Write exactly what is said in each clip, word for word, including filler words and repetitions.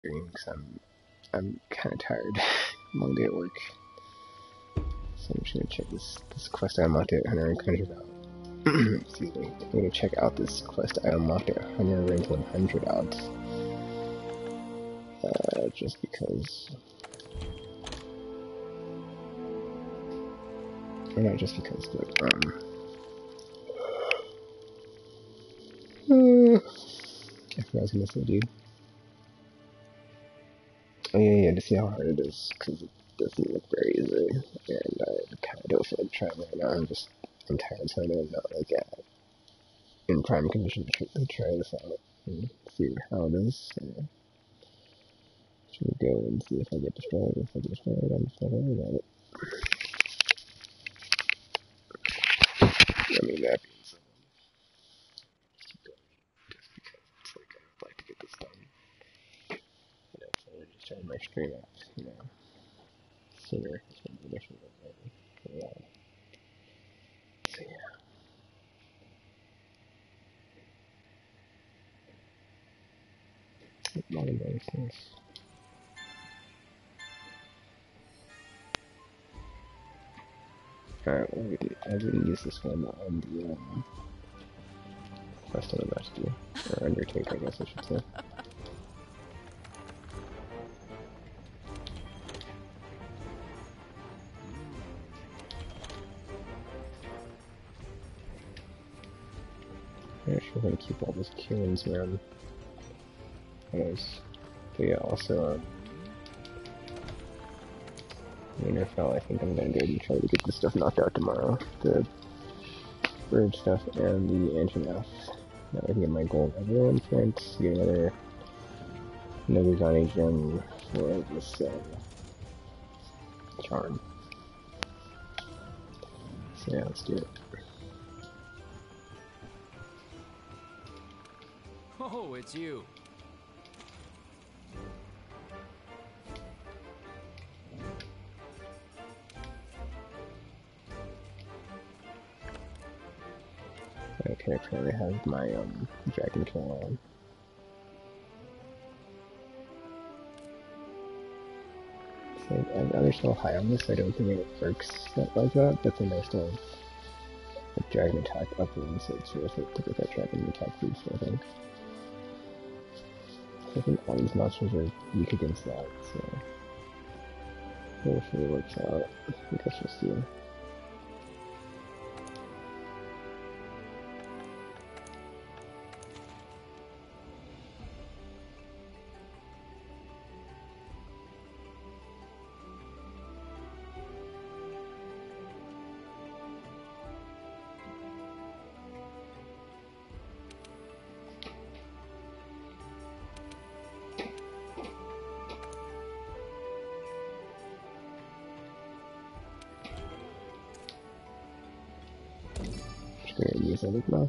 because I'm I'm kind of tired. Long day at work, so I'm just gonna check this this quest I unlocked at Hunter and Hundred out. Excuse me. I'm gonna check out this quest I unlocked at Hunter rank one hundred out. Uh, just because. Or not just because, but um. Uh, I forgot I was gonna say, dude. Oh yeah, yeah, to see how hard it is, because it doesn't look very easy, and I kind of don't feel like trying right now. I'm just, I'm tired, so I'm not like at, in prime condition to, to try this out and see how it is. So, should we go and see if I get destroyed? If I get destroyed, I'm just not worried about it. I mean, that being said, just keep going, just because it's like I'd like to get this done. You know, so we're just trying my stream out, you know, sooner. It's been the mission for a while. So yeah. Not a nice things. Alright, well, I already used this one on the um, quest I'm about to do. Or undertake, I guess I should say. I'm not sure if I'm gonna keep all those killings around. Anyways, but yeah, also, um, Winterfell, I think I'm gonna go and try to get this stuff knocked out tomorrow. The bird stuff and the Anjanath. Now I can get my gold everyone points, get another another Johnny gem for this uh, charm. So yeah, let's do it. Oh, it's you. Okay, I currently have my um, Dragon Kill on. So I'm rather still high on this, I don't think it works that like that, but then I still have a Dragon attack upwards, so it's worth it to get that Dragon attack boost, I think. I think all these monsters are weak against that, so hopefully it works out. I guess we'll see. Just gonna use it now.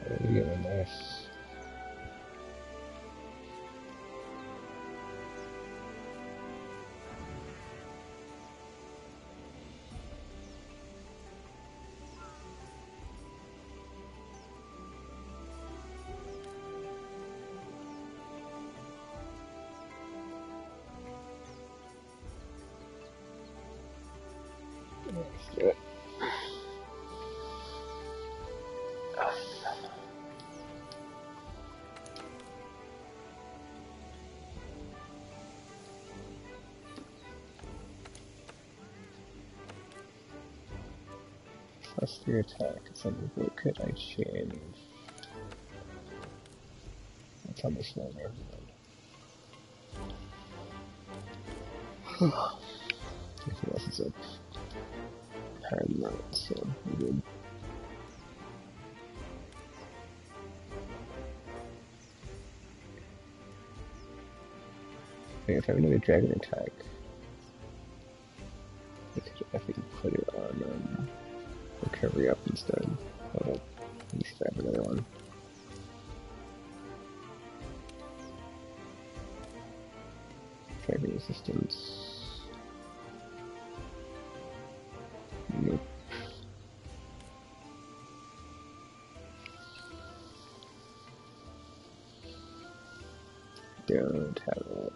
There we go, nice. Let's do it. Plus three attack. So what could I change? That's on the slow nerve. Everything else is up higher than that, so we're good. Okay, if I have another dragon attack, I could, I could put it on um, recovery up instead. Oh, let me see if I have another one. Dragon resistance. Nope. Don't have it.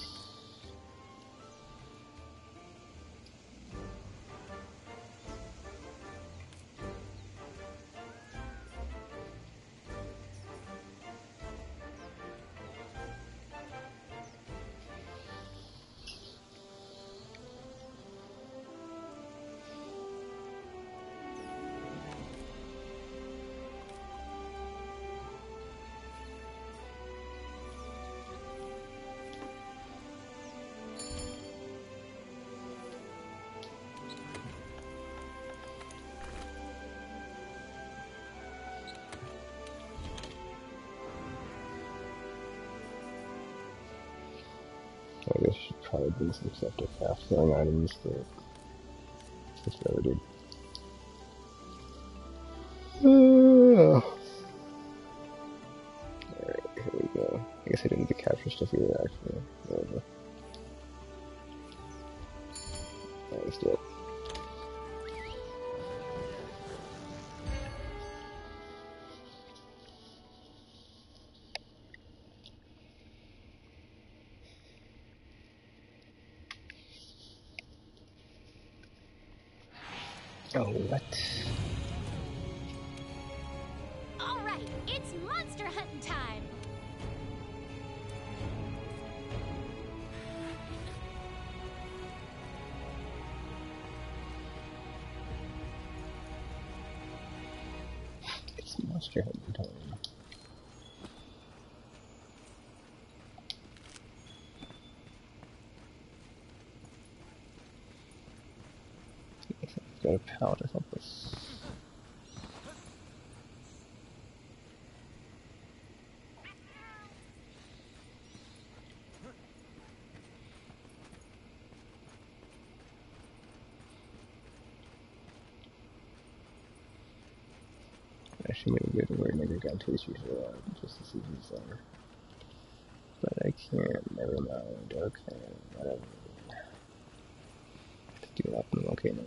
I guess I should probably bring some stuff to craft selling items, but that's what I did. Alright, here we go. I guess I didn't need to capture stuff either, actually. Whatever. Alright, let's do it. Oh, what? All right, it's monster hunting time. It's monster hunting time. Got a power to help us. Actually, maybe good where I never got to issues for that, just to see who's there. But I can't, never mind. Okay, whatever. To do it up in the volcano.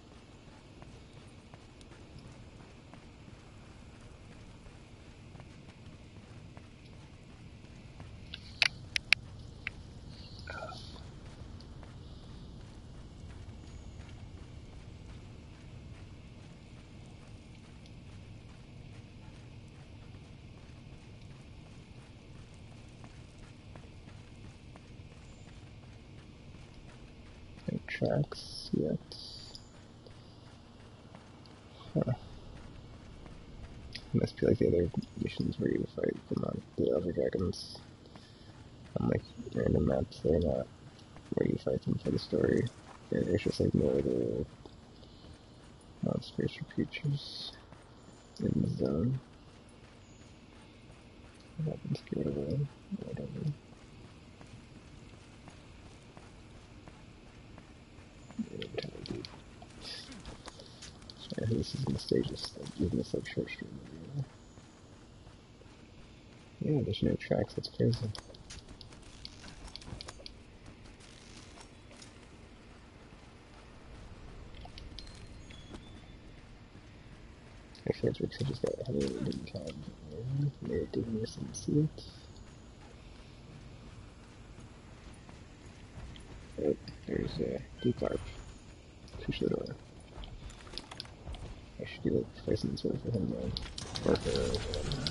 No tracks yet. Huh. Must be like the other missions where you fight the, mon the other dragons on like random maps. They're not where you fight them for the story. It's just like more the monsters or creatures in the zone. What happens to get away? Whatever. Sorry, this is gonna stay just like even this like short stream video. Yeah, there's no tracks, that's crazy. Actually, it's because I just got a hundred and didn't count. Maybe it didn't miss and see it. Oh, there's a deep arp. Push the door. I should do like placements for him though. Or for her.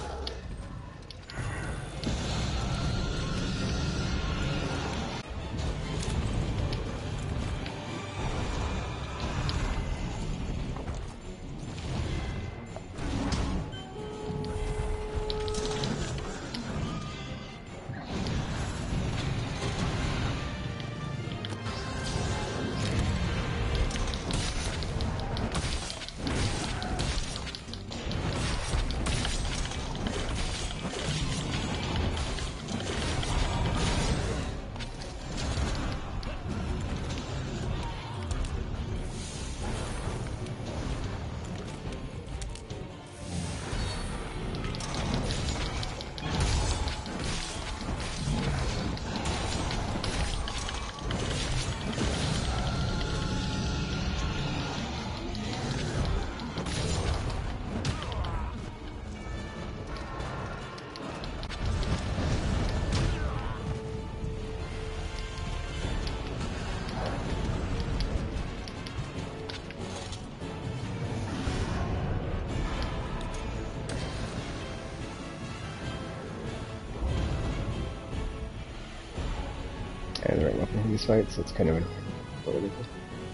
I have the right weapon for these fights, so it's kind of annoying. But what is it?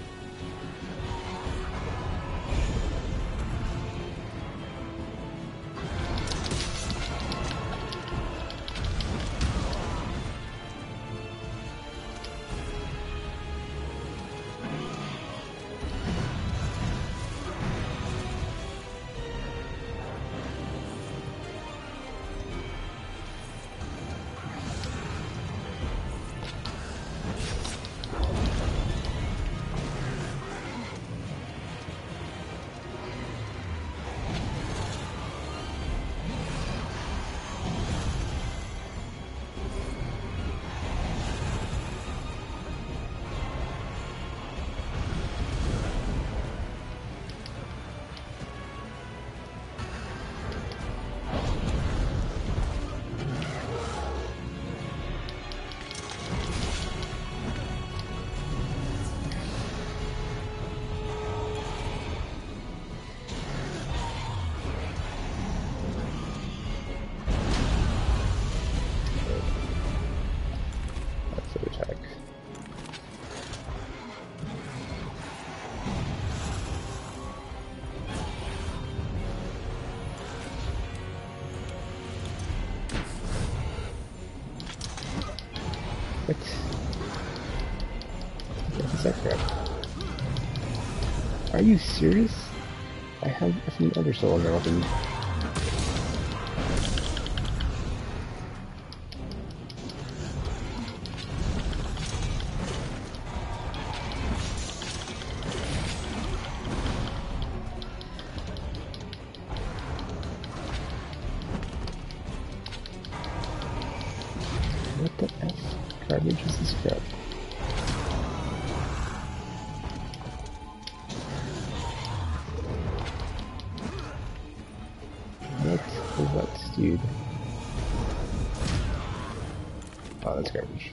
What? What is that crap? Are you serious? I have a few other soul in my weapon. What the F? Garbage is this crap? What the what, dude? Oh, that's garbage.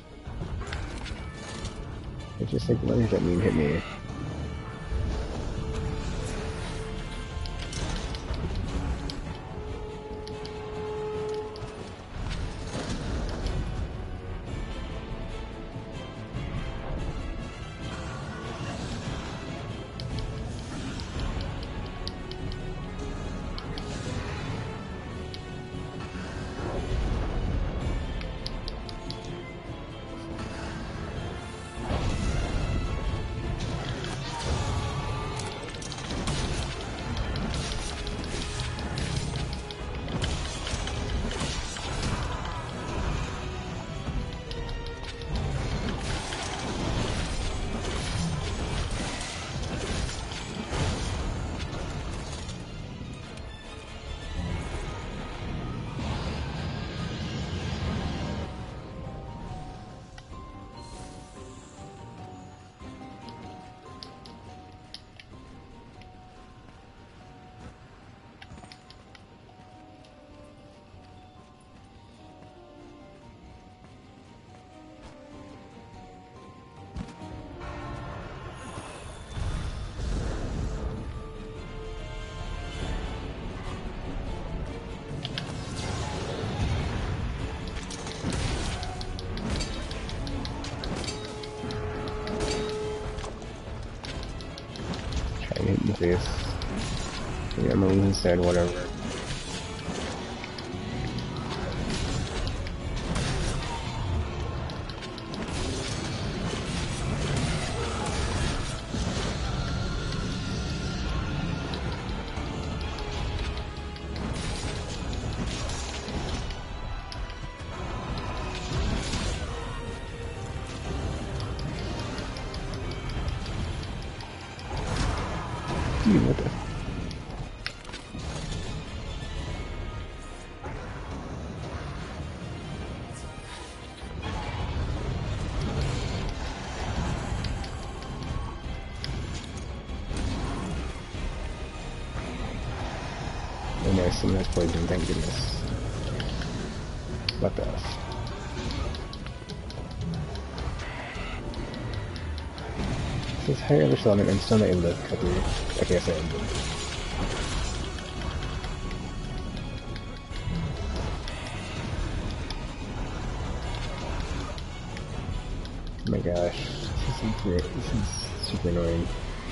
It just like lunged at me and hit me. face. Yeah, move instead, whatever. Dude, what the? Oh no, someone has poison, thank goodness. What the F? This is higher level element, I'm still not able to cut through. Okay, I said. Oh my gosh, this is super, this is super annoying.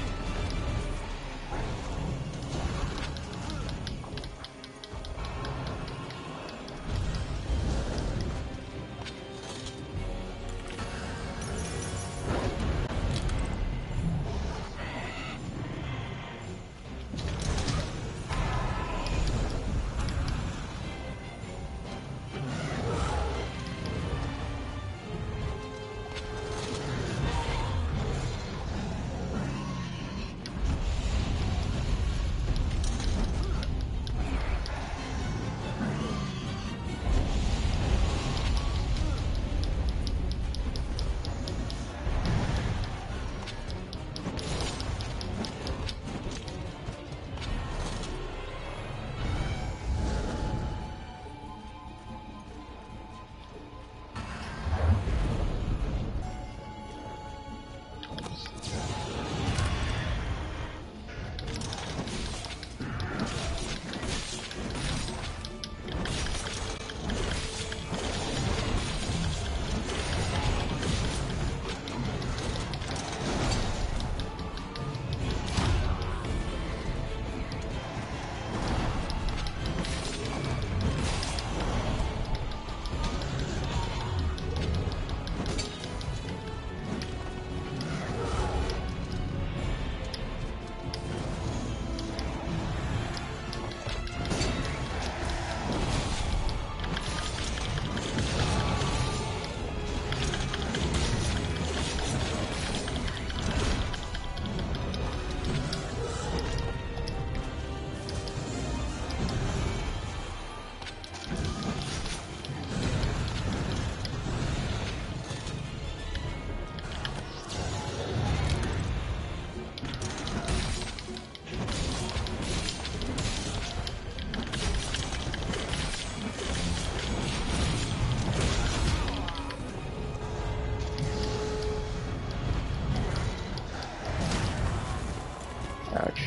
Ouch.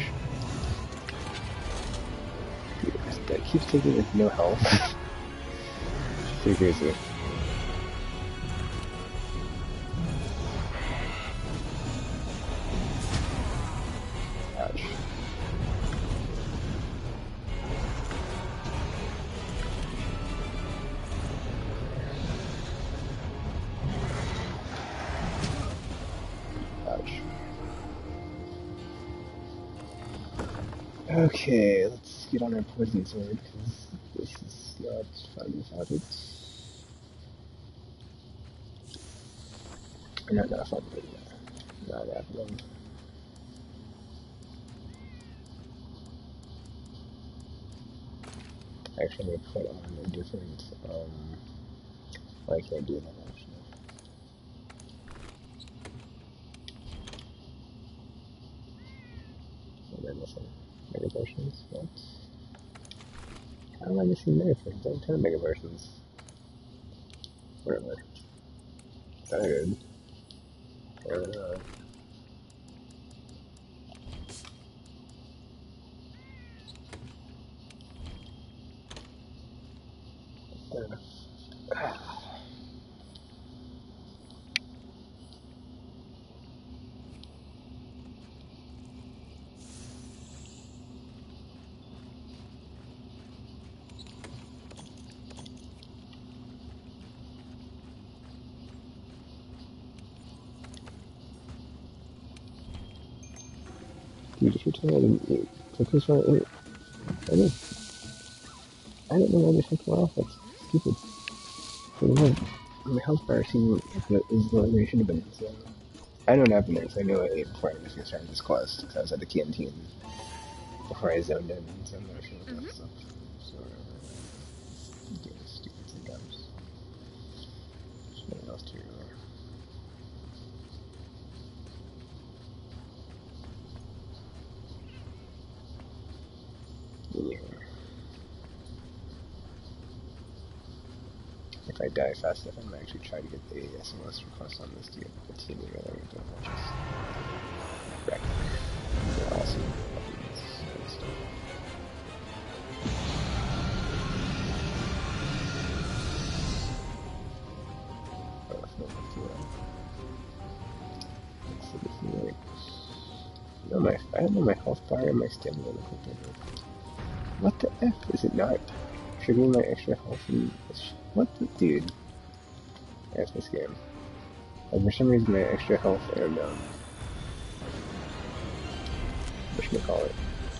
Dude, that keeps taking like no health. Pretty crazy. Ouch. Ouch. Okay, let's get on our poison sword, because this is not fun without it. Or not, not fun, but yeah, not happening. Actually, I'm gonna put on a different, um, well, I can't do that actually. What am I missing? Mega potions? What? How am I missing mega potions? I have ten mega potions. Whatever. Tired. I don't know. Uh, you tell me I didn't eat? So please try to eat. I did. I didn't know why they took it off. That's stupid. So the my health bar scene is the way it should have been. So I know what happened there, because I knew I ate before I was going to start this quest, because I was at the canteen before I zoned in, so I'm not sure what Mm-hmm. that stuff. So, uh, yeah, it's stupid sometimes. There's nothing else to uh, yeah. If I die fast enough, I'm going to actually try to get the S M S request on this to get the team together with them, which is wreck. They're awesome. Weapons and stuff. Oh, that's not enough to, uh, let's see this thing like, no, my, I don't know my health bar and my stamina look like they're. What the F? Is it not triggering my extra health and what the dude? That's this game. And for some reason my extra health and um whatchamacallit,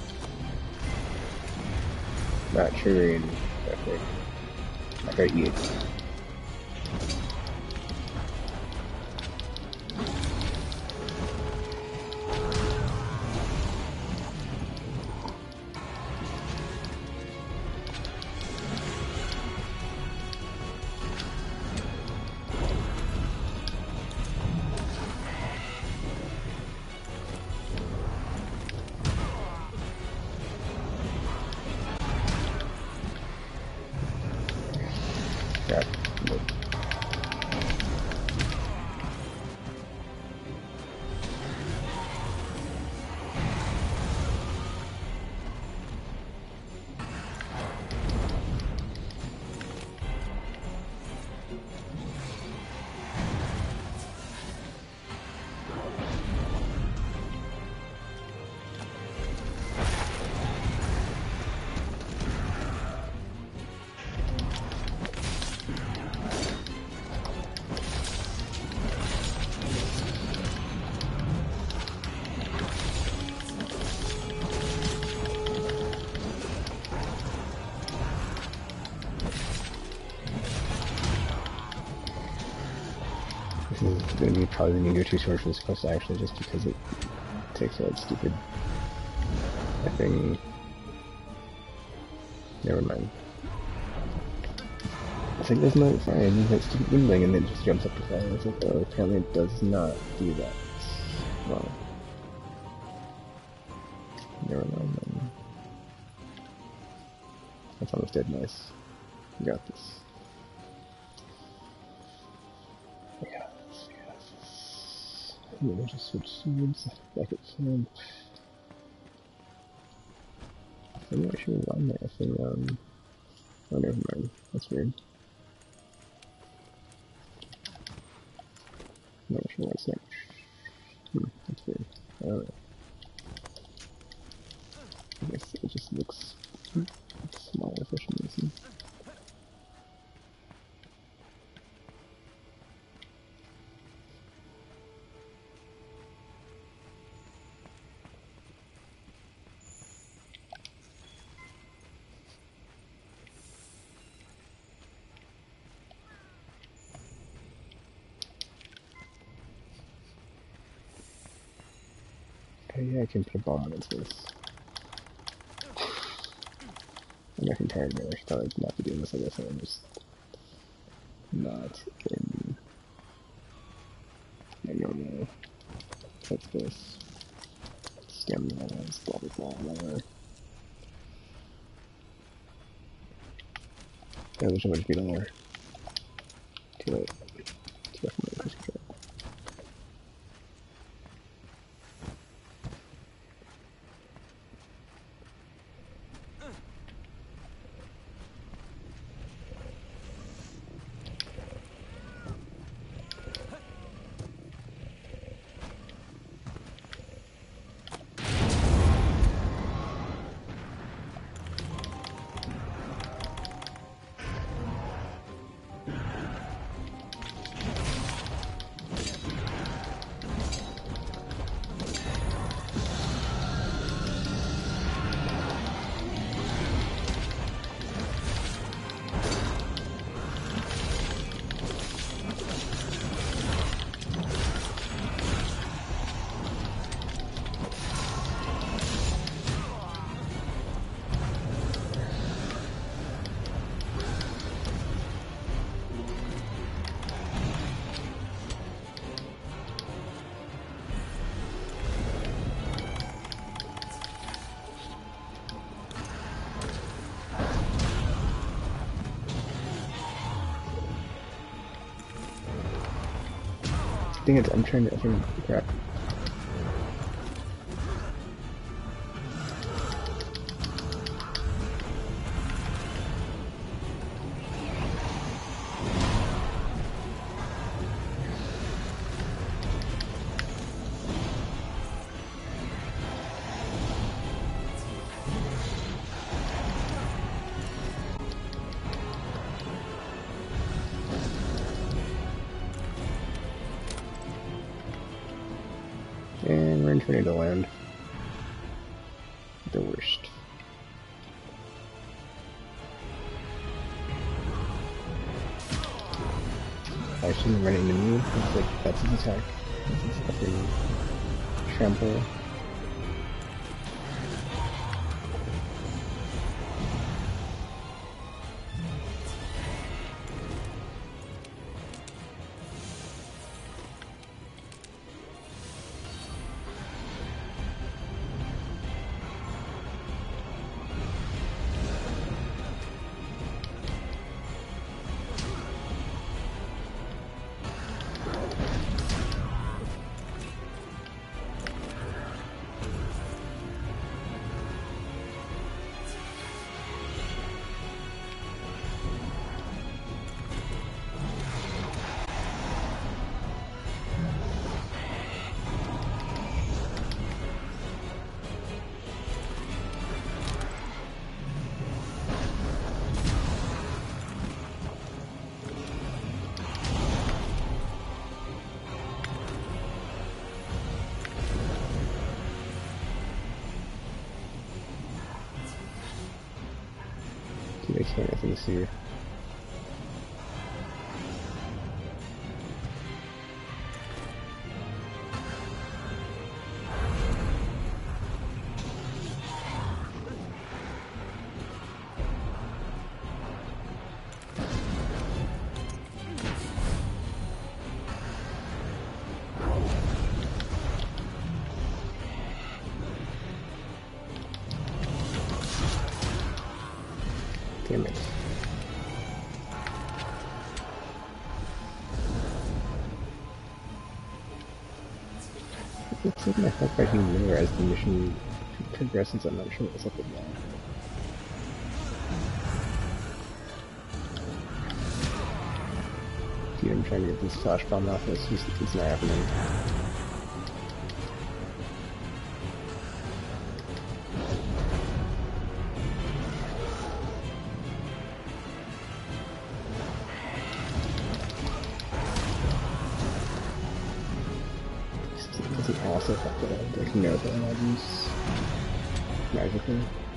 not triggering that thing. I gotta eat. Crap. Nope. This is going to be probably the new two sword for this quest actually, just because it takes that stupid thing. Never mind. It's like, there's no fire, and that stupid windling, and then it just jumps up to fire. It's like, oh, apparently it does not do that. Well, never mind then. That's almost dead nice. You got this. Yeah, let's see. Yes. Yeah, we'll just switch swords back at camp. I'm not sure why my thing, um. Oh, never mind. That's weird. I'm not sure why it's not. Hmm, that's weird. I don't know. I guess it just looks smaller for some reason. Oh yeah, I can put a bomb on its face. I'm actually tired of it. I should probably not be doing this, I guess. I'm just not in my normal headspace. Stamina levels, blah blah blah, whatever. I wish I would be lower. Too late. Too late for my push control. Dang it, I'm trying to open crap. And we're in tornado land. The worst. I shouldn't run into me. It's like, that's his attack. That's his fucking trample. They can't anything to see. Damn it. It looks like my health bar getting lower as the mission progresses. I'm not sure what's up with that. Dude, I'm trying to get this flash bomb off. It's just, it's not happening. Does it also have to like know the items magically?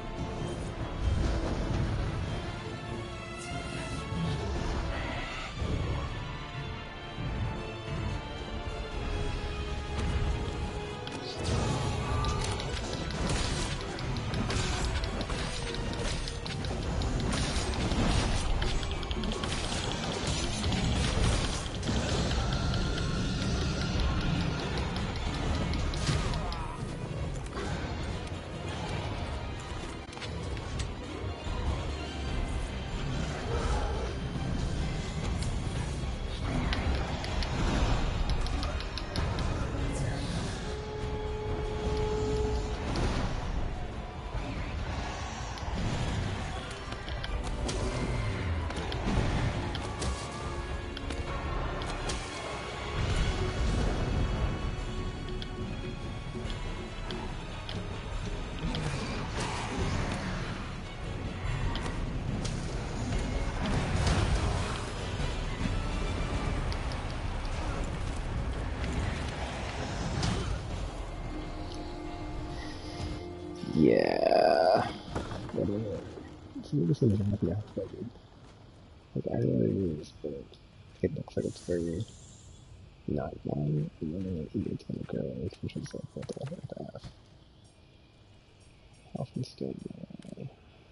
Yeah. What is it? Some of this is not enough, but like I don't really use, but it looks like it's very not long, and then it's gonna go, which is like what the heck I have. Health and stamina.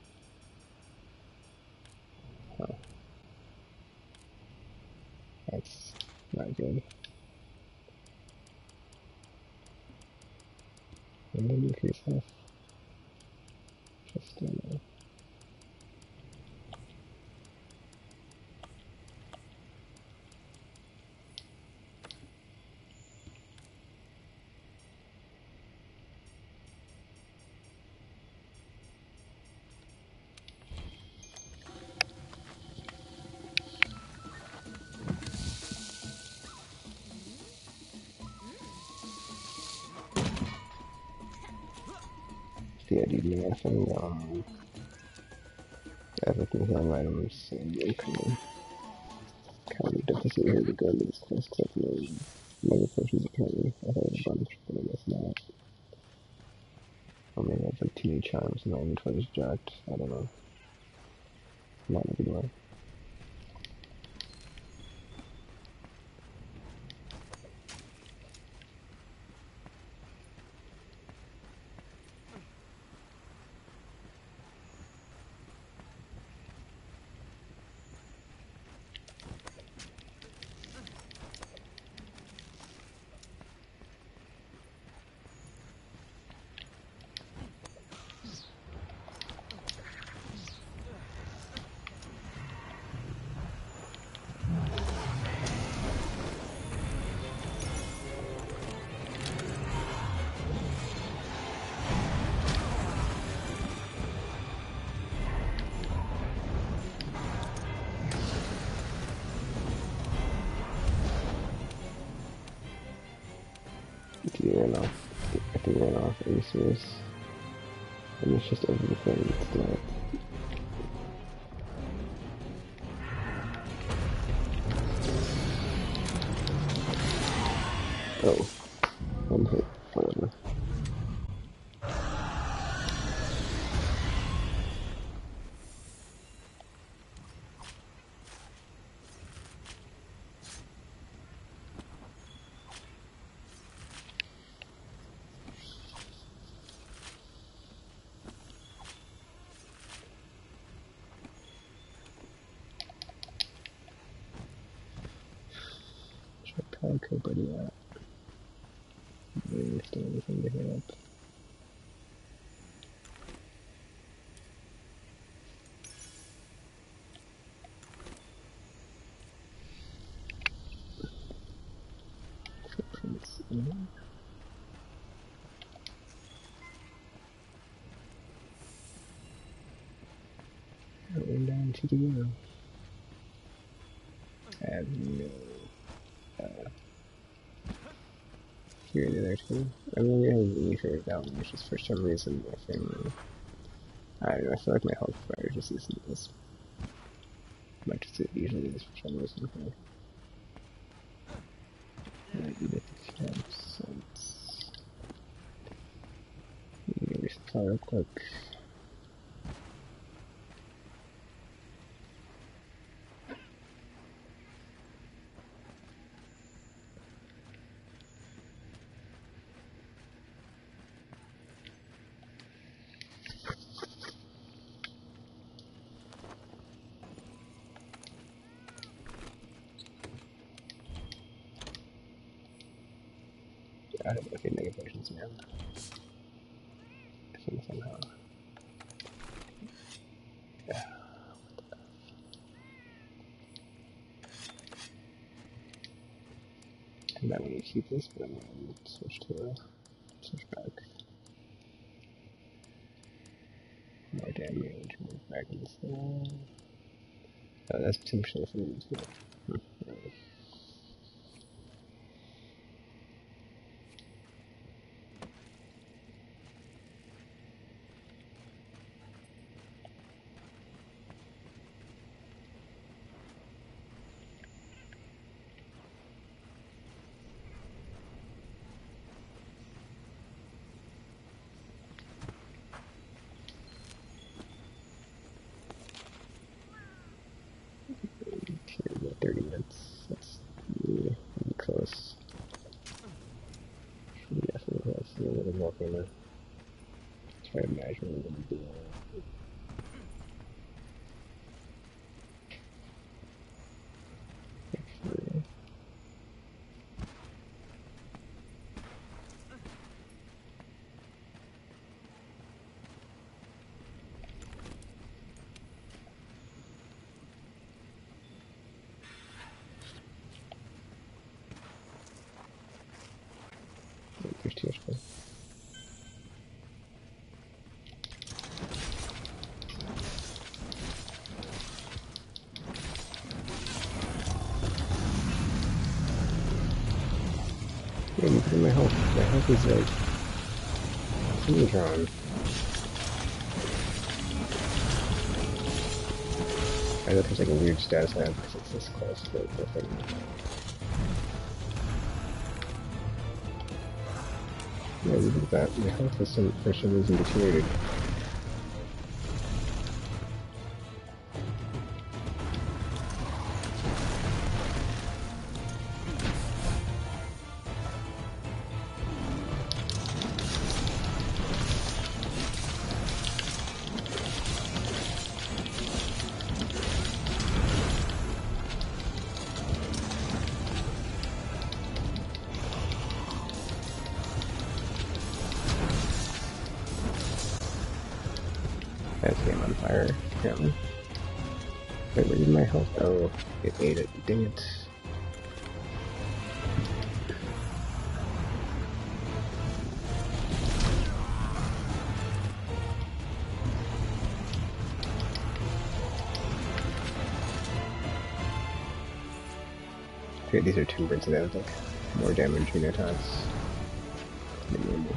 Huh. That's not good. I'm gonna increase health. Just stamina. yeah, dude, you gotta find, um, everything healing items and incoming. Kind of deficit here to go into this quest, because I've made mega potions apparently. I had a bunch, but I guess not. Or maybe I have like too many charms and my inventory's jacked. I don't know. Not in a good way. If you ran off, if you ran off, are you serious? And it's just over the phone, it's not. Oh, one hit, whatever. Probably could, but yeah. I didn't understand anything to hit up. Footprints in. I went down to the well. I have no uh, fear there too. I mean, I have any fear of that one, it's just for some reason my thing. I don't know, I feel like my health bar just isn't as much as it usually is for some reason. Maybe the campsites. Let me resupply real quick. I don't know if any negative potions now. I think somehow. Yeah. I might want to keep this, but I'm going to switch to a switch back. More damage, move back in this wall. Oh, that's potentially for me too. Hmm. Right. Here, we got thirty minutes. That's really, really close. Should definitely have a little more from there. Try to imagine what I'm going to do. Actually, there's too much fun. Yeah, look at my health. My health is like, really drawn. I know there's like a weird status I have because it's this close to the thing. Yeah, look at that. My health for some, for some reason deteriorated. That's game on fire, apparently. Wait, where did my health go? It ate it. Dang it. Okay, these are two birds that have like more damage in attacks. Maybe more.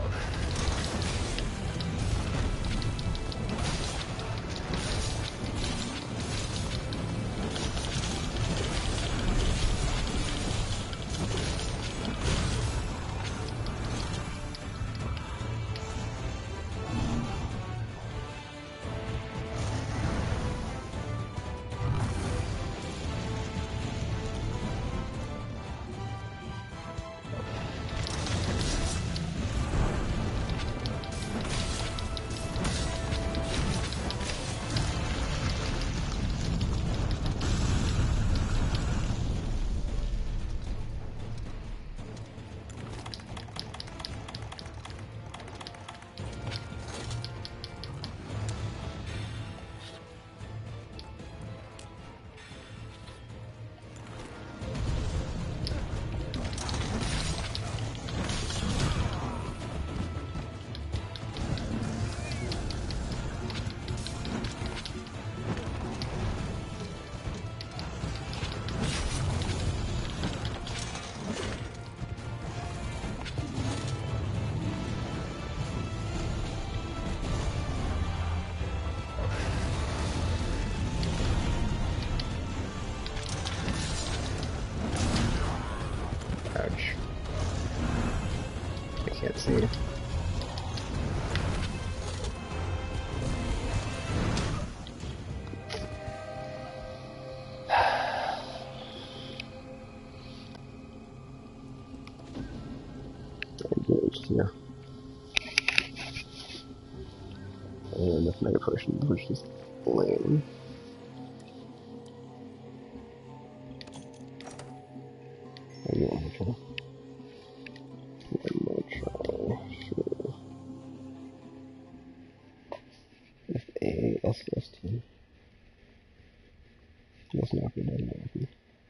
Ouch. I can't see. Engaged here. And with Mega Potions, which is lame. Maybe one more try. One more try, sure. With a S S T. That's not good enough.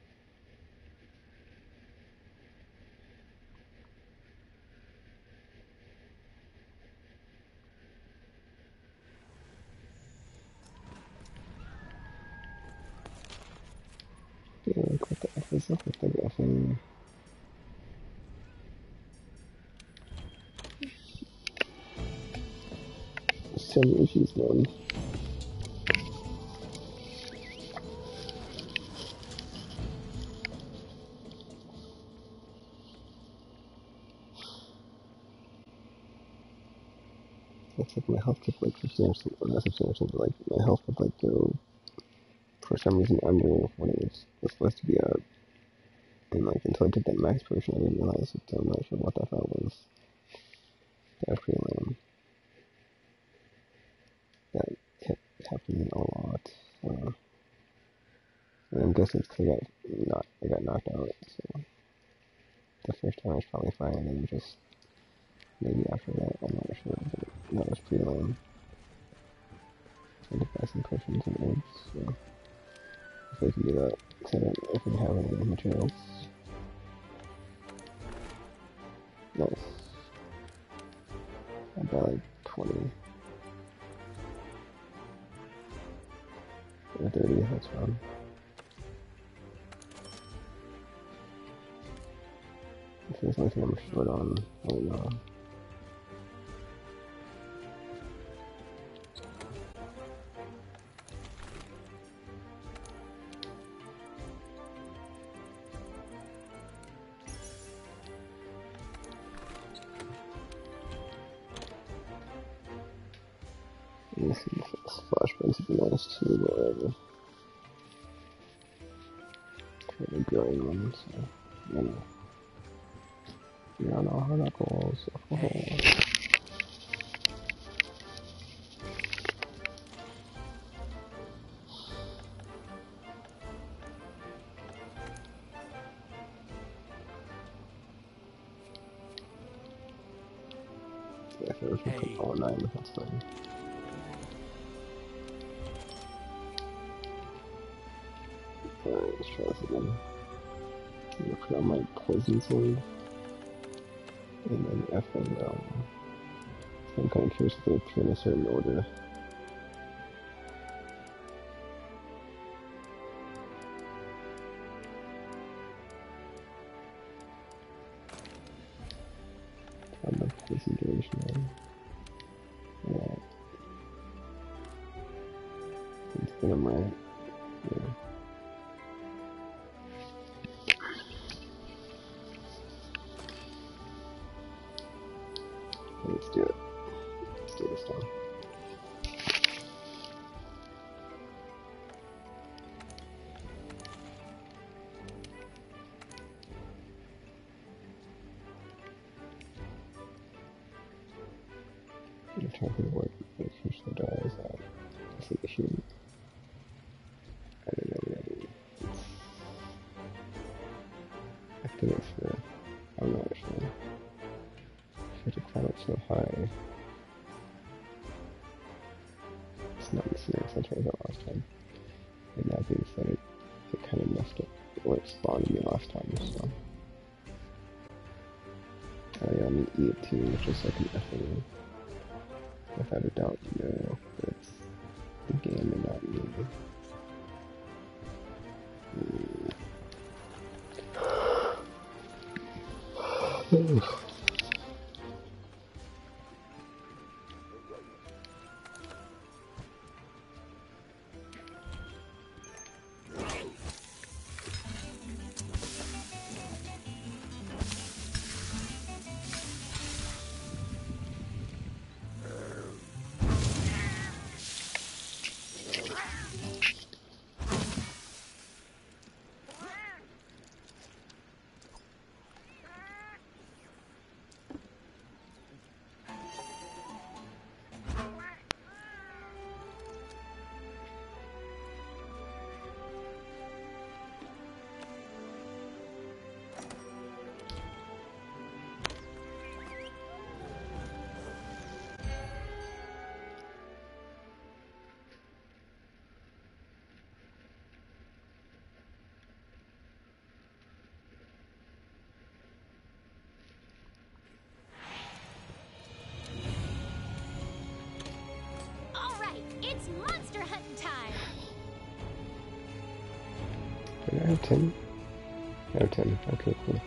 Yeah, click the F is up with the F in. So many issues, man. It's like my health kept like substantially, or not substantially, but like my health would like go for some reason under what it was, was supposed to be at. And like until I took that max potion, I didn't realize it, so I'm not sure what that felt was. That was pretty lame. That kept happening a lot. So. And I'm guessing it's because I got, not, I got knocked out, so. The first time I was probably fine, and then just maybe after that, I'm not sure, but that was pretty lame. Trying to buy some potions and eggs, so. If I can do that, because I don't know if we have any materials. Nice. I got like twenty. Or thirty, that's fine. If there's anything I'm short on, I don't know. some flashbangs would be nice too, whatever. Kind of growing one, so, you know. You don't know how that goes. Oh. Yeah, if it was hey. all nine, that's fine. Alright, let's try this again. I'm gonna put on my poison sword. And then F and um, I'm kind of curious if they appear in a certain order. Turn the poison duration on. Yeah. Let's get them right. Yeah. Let's do it. Let's do this one. I'm trying to work with fish that dies out. That's the issue. I don't know really. It's... I think it's for... I'm not sure. I have to climb up so high. It's not the same as I tried that last time. And that being said, it, it kind of messed up or it spawned me last time, so. Oh yeah, I'm gonna eat too, which is like an effing. Without a doubt, no, it's the game and not me. Mm. It's monster hunting time! Did I have ten? I have ten. Okay, cool.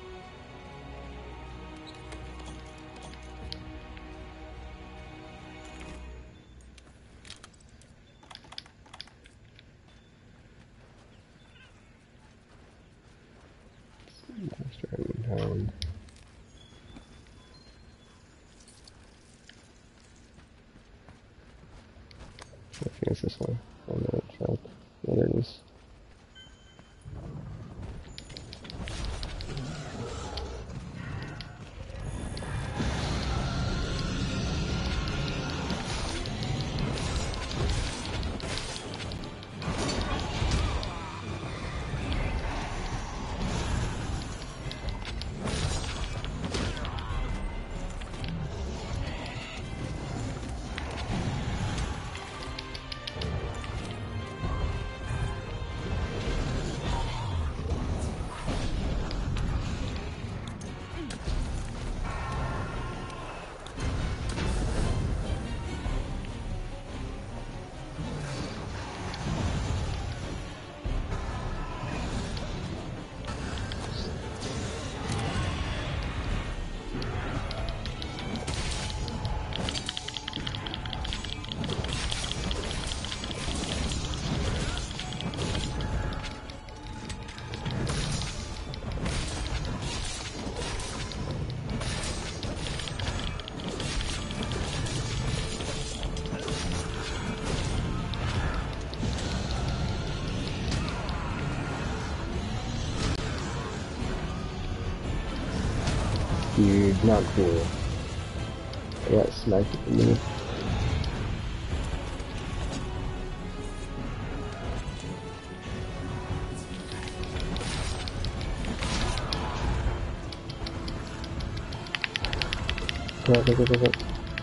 Monster hunting time. I think it's this one. Oh no, track. Yeah, there it is. dude, not cool. I got smacked at the minute. Go, go, go, go, go.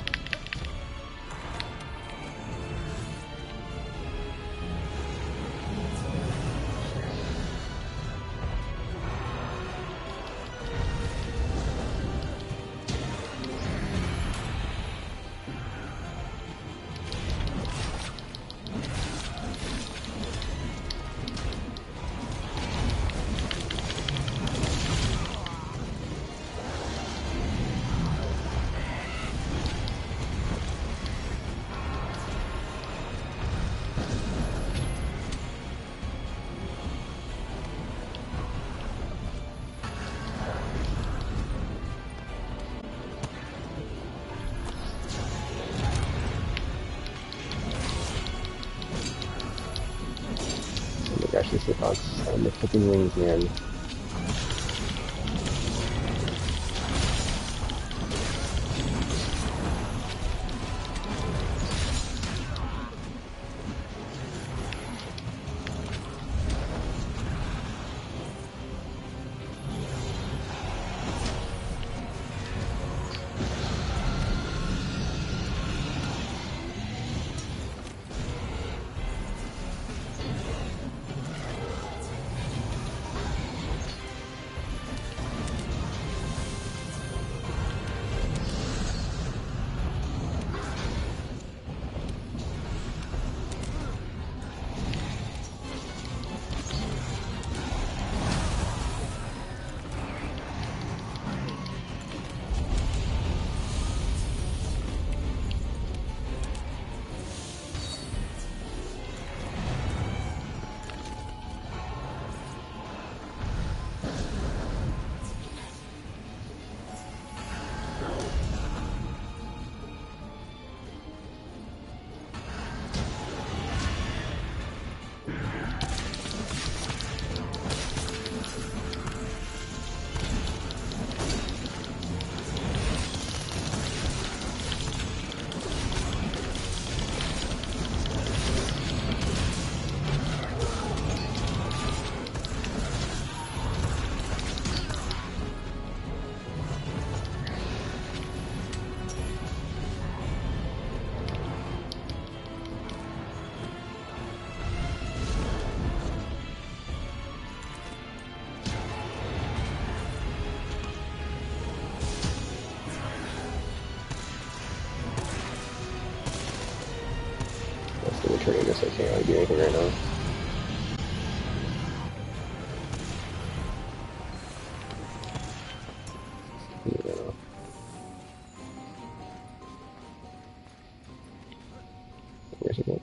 Gosh, this Hitbox on the flipping wings, man. Turning this, I can't really do anything right now. Yeah. Where's it at?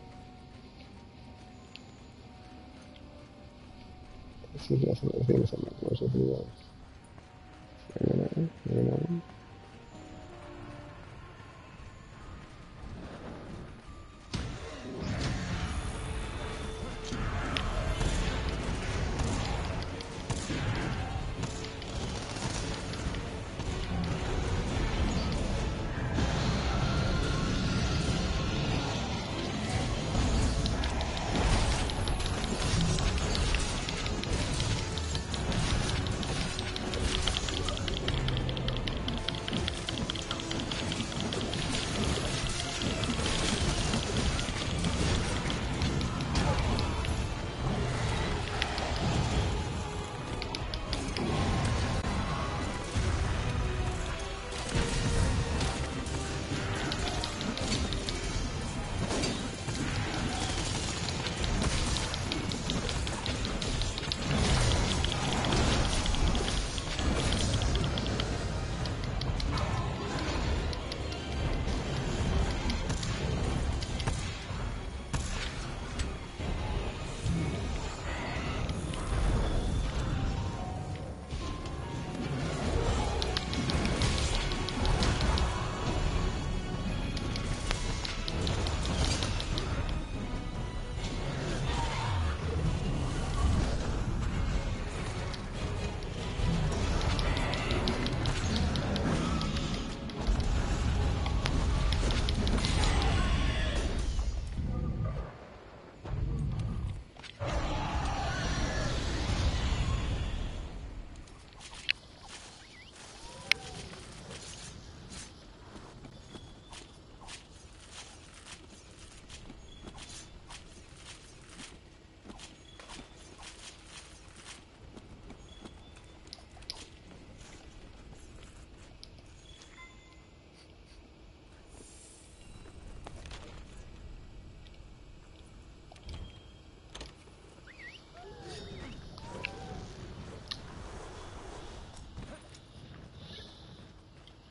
This is definitely a thing something. Where's everything else? Maybe not. Maybe not.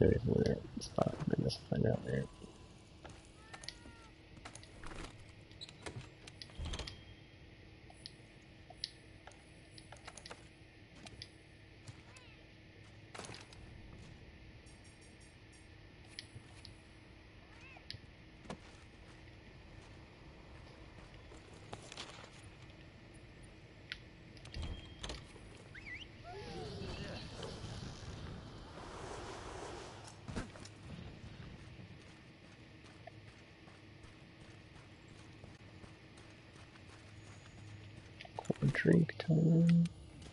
There's another spot. I guess I'll find out later. Drink time.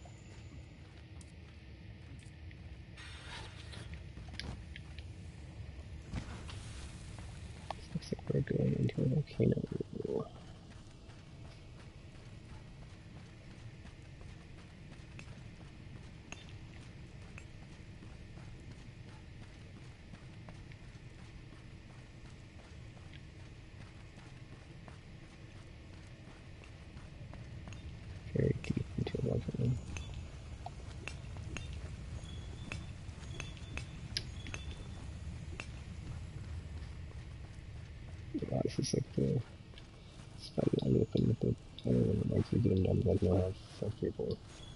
Looks like we're going into a volcano. Very deep into a volcano. Wow, this is like the spot I open with the I don't know like you getting done like no have some people.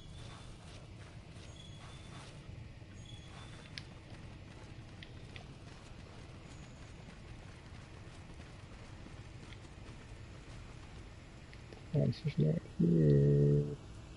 Answer's not here.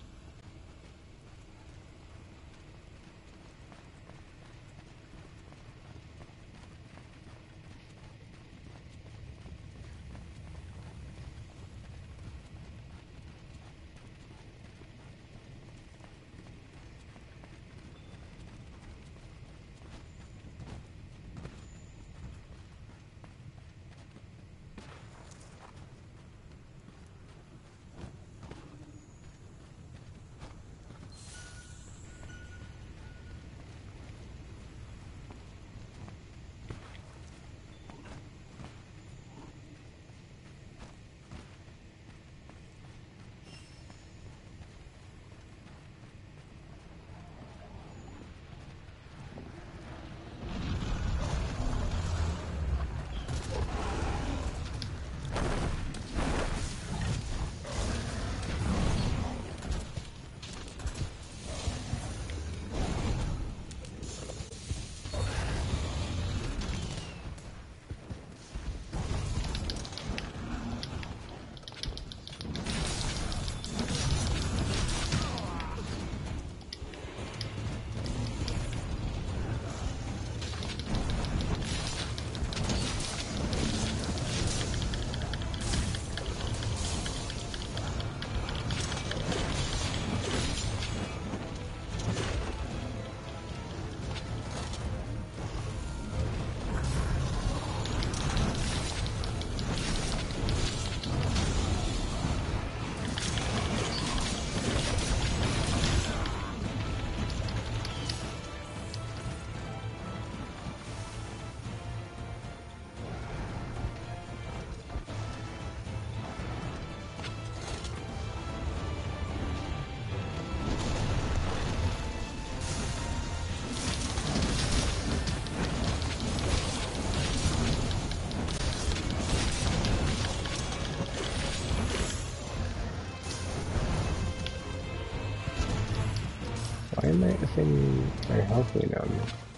Why am I upping my health way down?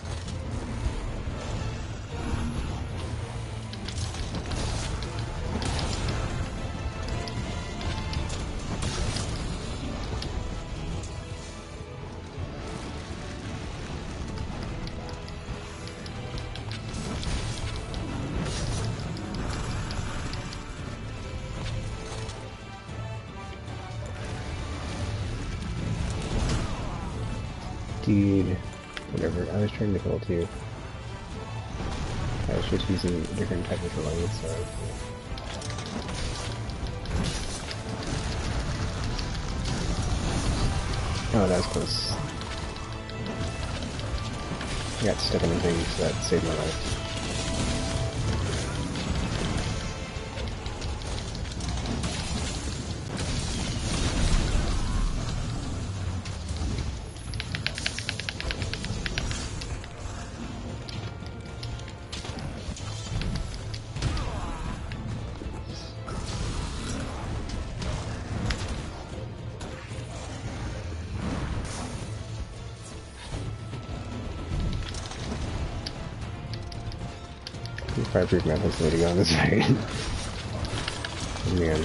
Dude, whatever, I was trying to kill too. I was just using a different type of alliance, so... Oh, that was close. I got stuck in the thing, so that saved my life. Fireproof method's the way to go in this fight. Oh, man.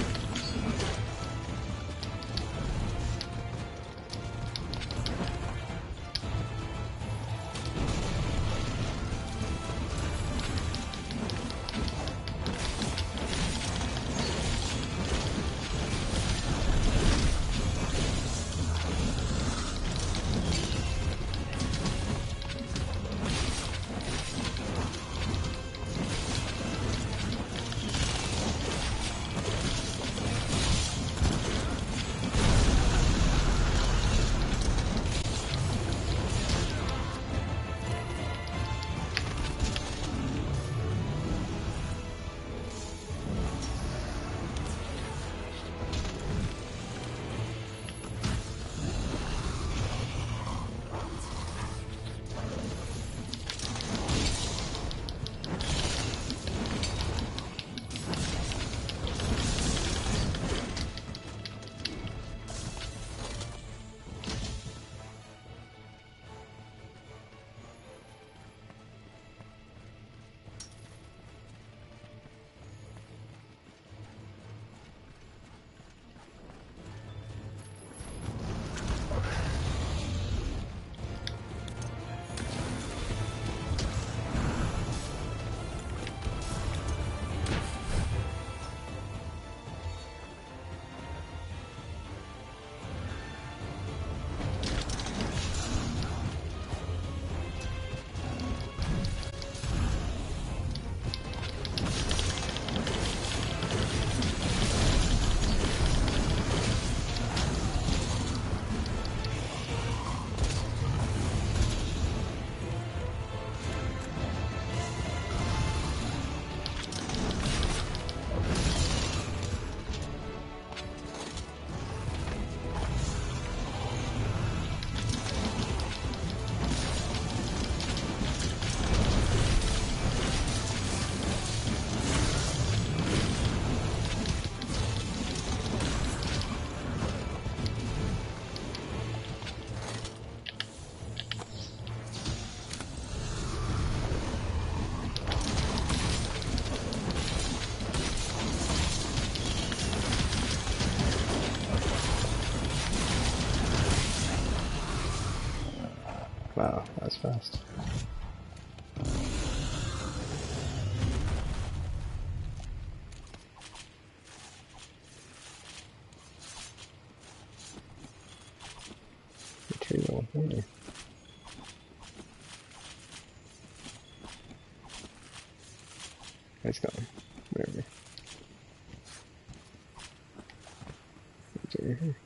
Wow, that's fast. Material. Hmm. It's gone. Whatever. It's over here.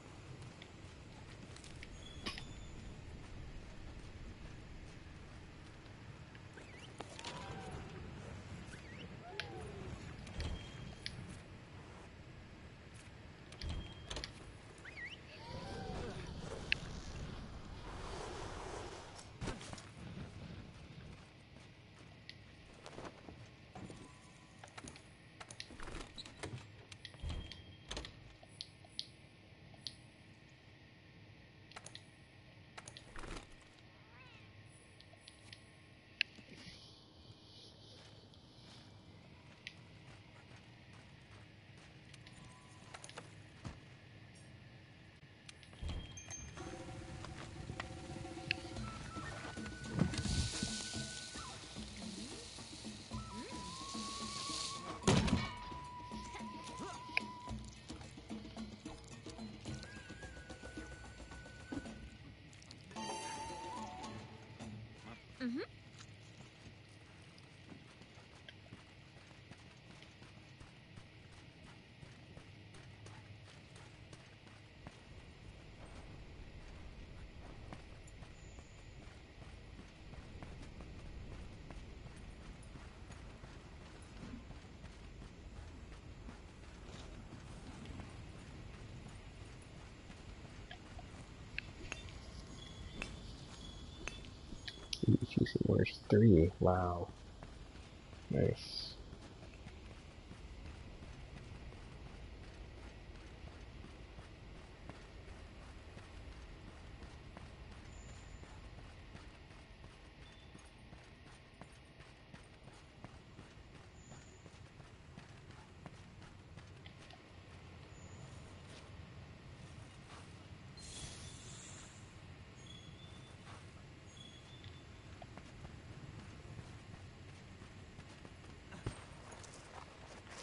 Mm-hmm. Juicy Wars three. Wow. Nice.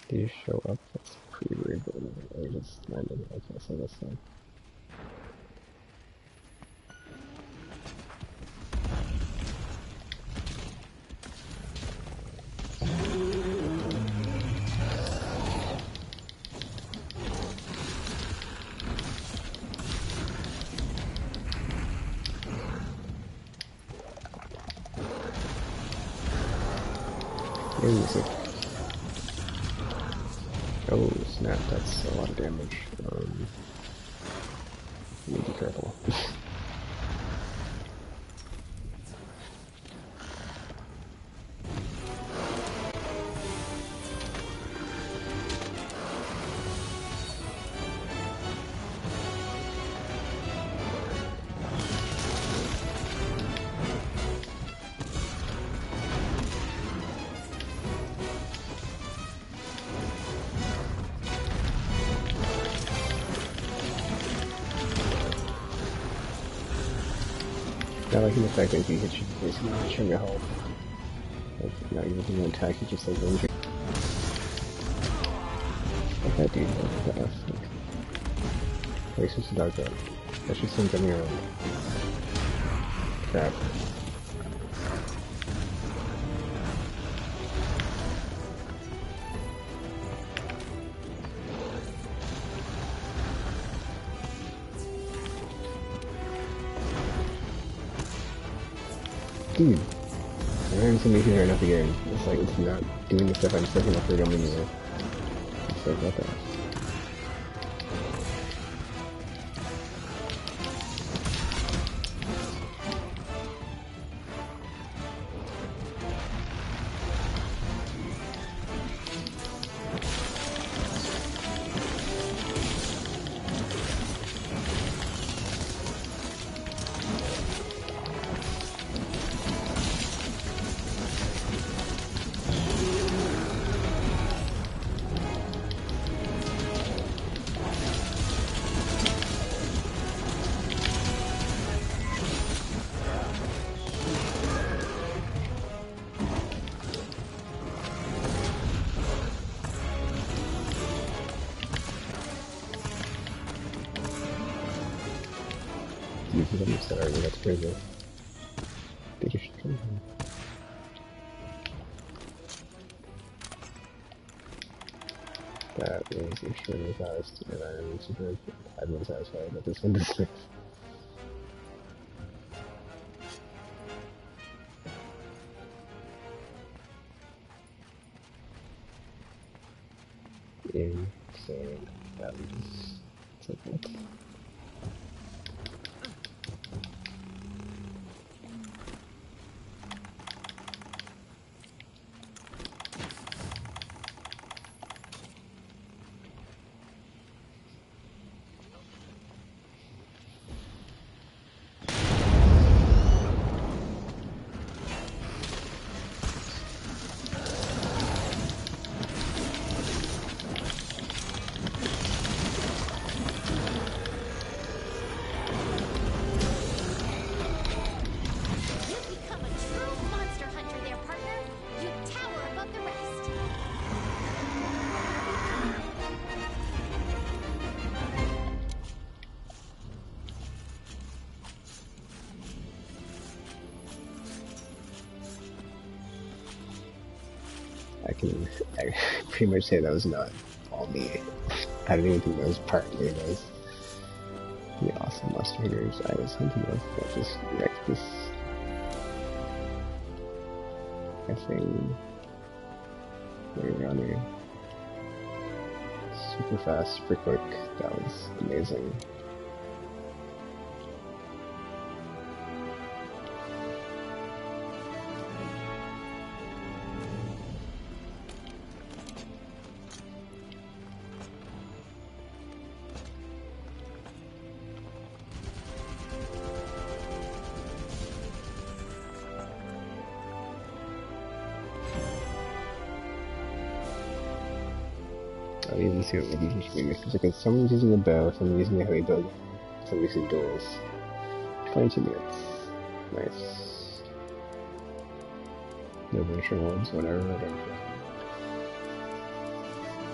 Did you show up? That's pretty weird, but whatever. I just landed. Okay, so that's fine. Music. Oh snap, that's a lot of damage. Um, need to be careful. I like the fact that if you hit you, basically hit your health. Like, not even doing an attack, you just like range it. Like that dude, like that. Like, wait, switch the dog up. That should send them around. Crap. Dude, I'm having somebody here enough again. It's like, it's not doing the stuff I'm setting up for them anymore. It's like, what the? You can almost start, that's crazy. They just come here. That is extremely fast, and I'm super I'm satisfied that this one does this. Insane. That was so cool. I can I pretty much say that was not all me. I don't even think that was partly those the awesome monster hunters I was hunting with that just wrecked this effing runner. Super fast, super quick. That was amazing. I'll even see what we teach me. Because someone's using a bow, someone's using a heavy bow, someone's using duels. twenty-two minutes. Nice. No virtual ones, whatever, whatever.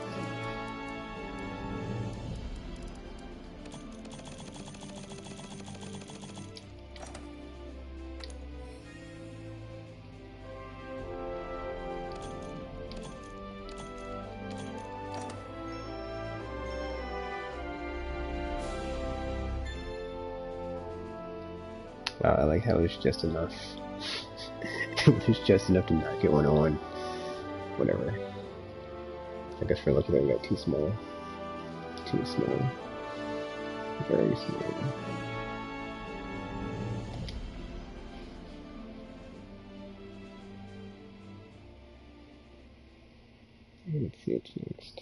Wow, I like how it's just enough. It was just enough to not get one oh one. Whatever. I guess we're looking at it too small. Too small. Very small. Let's see what's next.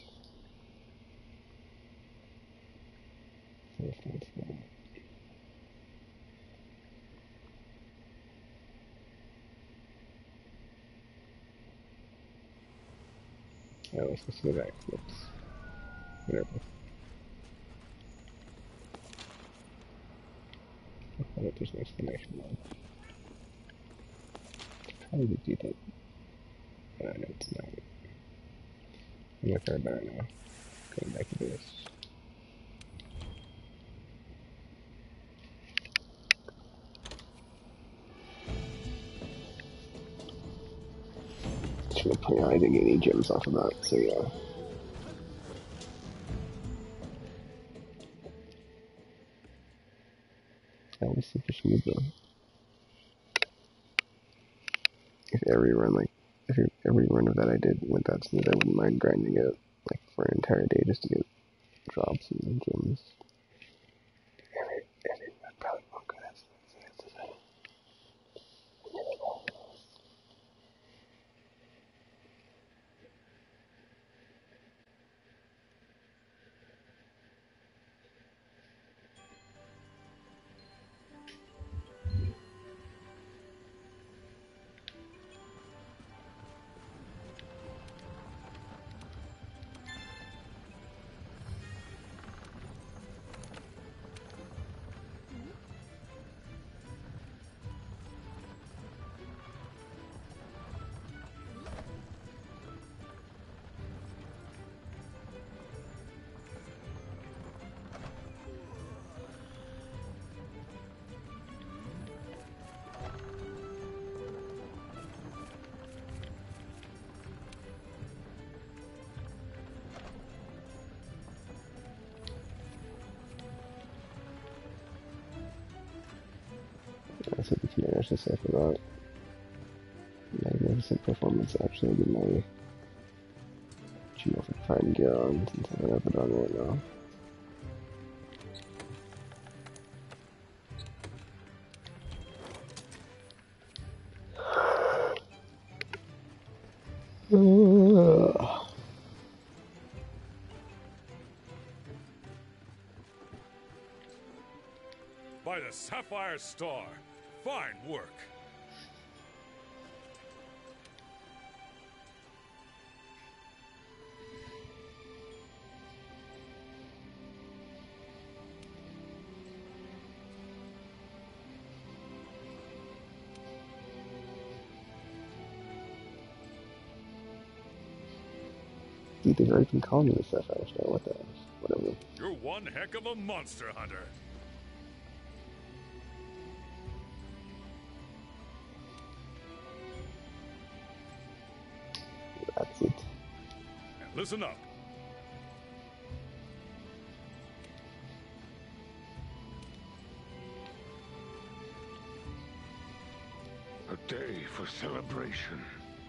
First, let's go. Oh, let's just go back. Whoops. Whatever. I thought it was next to the next one. Probably would do that. Uh, no, it's not. I'm not very bad now. Going back to this. Should have pointed out I didn't get any gems off of that, so yeah. That was super smooth though. If every run like if every run of that I did went that smooth, I wouldn't mind grinding it like for an entire day just to get drops and gems. Every every run probably won't go that smooth, so that's the thing. That's what the commander should say for that. Magnificent performance actually get my Geomorphic Prime gear on since I don't have it on right now. By the Sapphire Star. Fine work. Dude, they've already been calling me the Sapphire Star. What the? Whatever. You're one heck of a monster hunter. That's it. And listen up. A day for celebration.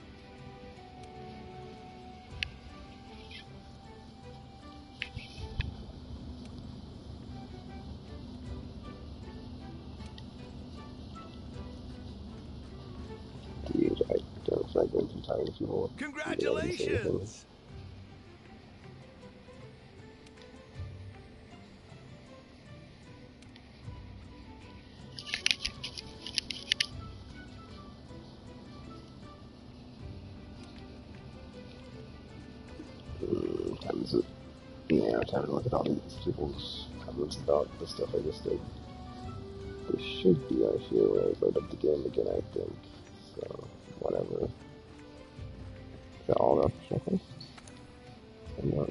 Dude, I don't feel like going through time if people. Congratulations! Mm, time is it? Yeah, time to look at all these people's comments about the stuff I just did. They should be out here when I load up the game again, I think. So, whatever. Is that all the checklist? I'm not.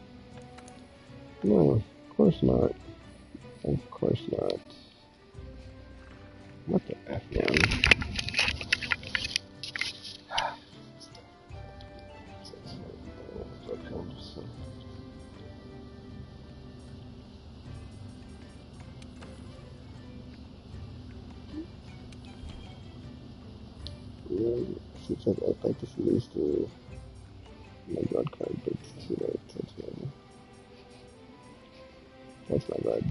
No, of course not. Of course not. What the F, man? Um, seems like I'd like to see these through my blood card, but it's too late. That's my, that's my bad.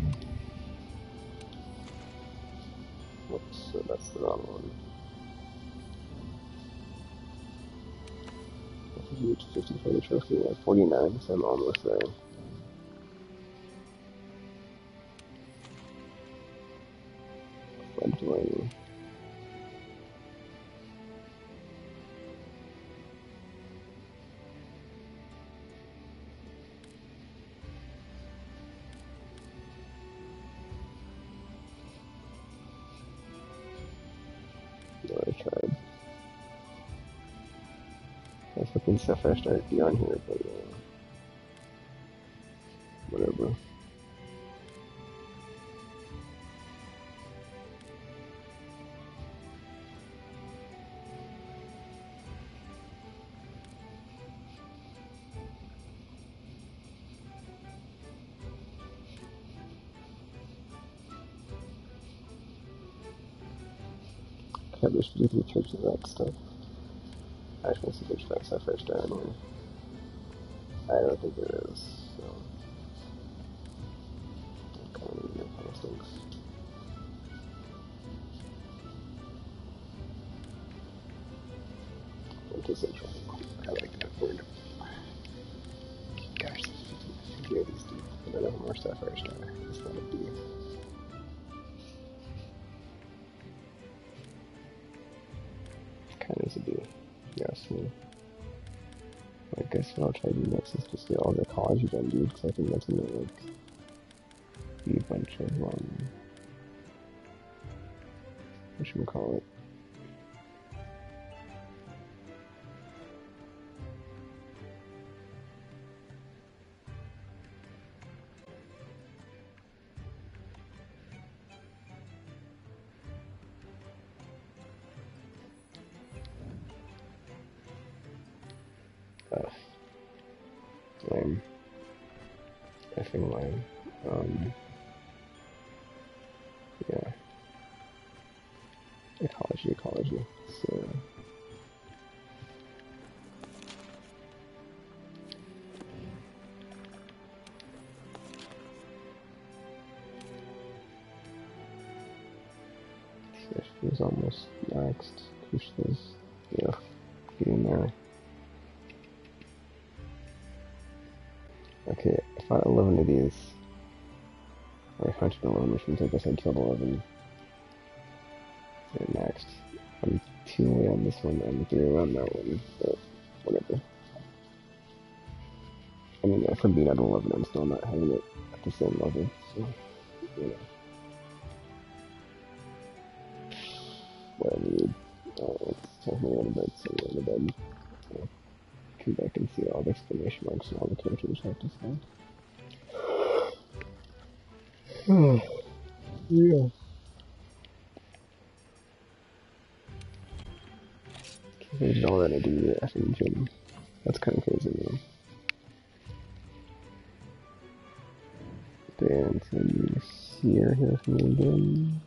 Whoops, so that's the wrong one. That's a huge fifty for the trophy. I have forty-nine, so I'm almost there. Fledgling. No, I tried. I was hoping Sapphire Star would be on here, but uh, whatever. Yeah, there's fifty-three trips of that stuff. I just want to see if there's five Sapphire Star in here. I don't think there is, so. Kind of need kind of stinks. Into Central. I like that word. Gosh, fifty of these deep. I don't know more Sapphire Star. It's not a B. Kind of is a B. Yes, me. I guess what I'll try to do next is just get all the college done, dude, because I think that's gonna like be a bunch of um, what should we call it? Uh, lame. Effing lame. Um, yeah. Ecology, ecology. So. Is almost maxed. Push this. Yeah, getting there. Okay, I fought eleven of these. Or one hundred eleven, which means I guess I killed eleven. And maxed. I'm two away on this one, I'm three away on that one, but whatever. I mean, if I'm being at eleven, I'm still not having it at the same level, so, you know. What I need. Uh, it's time for me to go to bed, so I'm going to bed. I'll come back and see all the exclamation marks and all the characters have to say. Yeah. They did all that I do the effing gym. That's kind of crazy, though. Dance and Seer here for me again.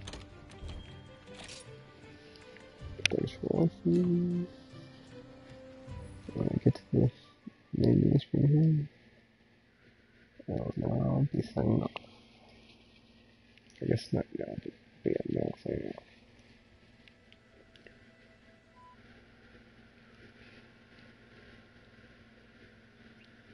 Thanks for watching. When I get to the main menu screen here, oh no, I'll be signing up. I guess not now, but